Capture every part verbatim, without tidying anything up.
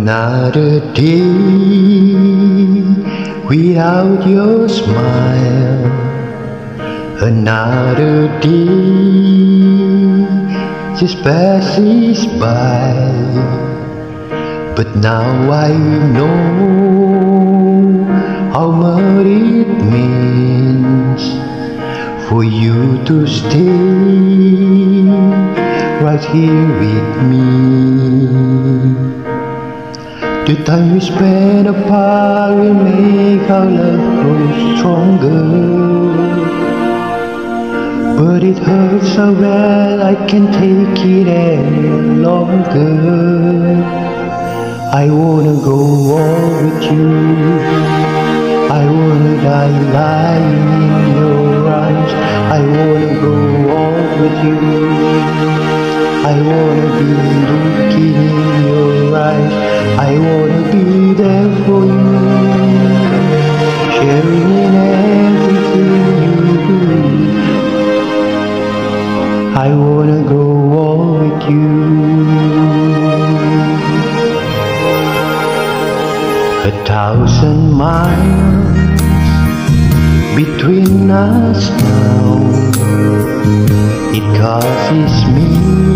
Another day without your smile. Another day just passes by. But now I know how much it means for you to stay right here with me. The time we spend apart will make our love grow stronger. But it hurts so bad I can't take it any longer. I wanna go on with you. I wanna die lying in your arms. I wanna go on with you. I wanna be looking in your eyes. I wanna be there for you, sharing in everything you do. I wanna go on with you. A thousand miles between us now. It causes me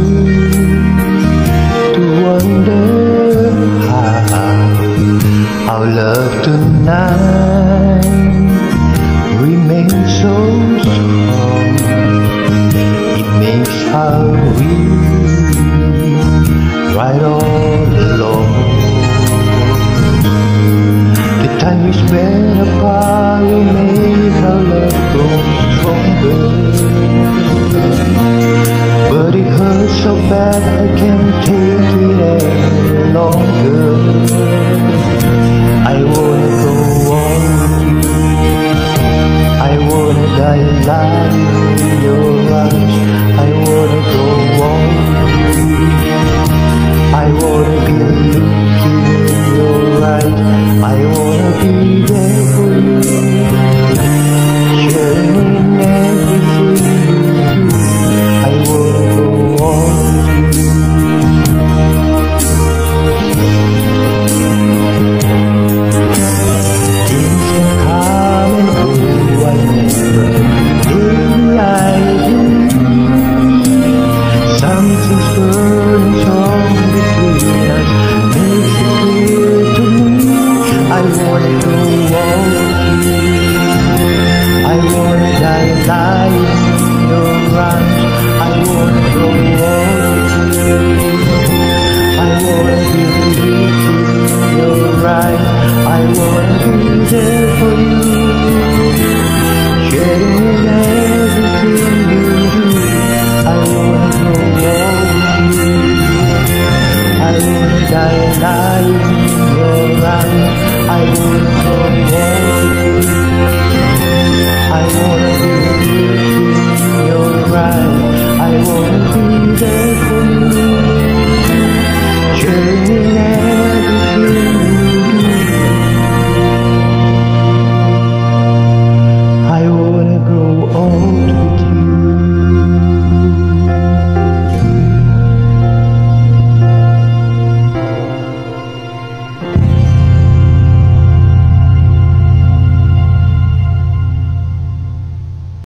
to wonder how our love tonight remains so strong. It makes our we right all along. The time we spend apart will make our love grow stronger. But it hurts so bad I can't take it any longer.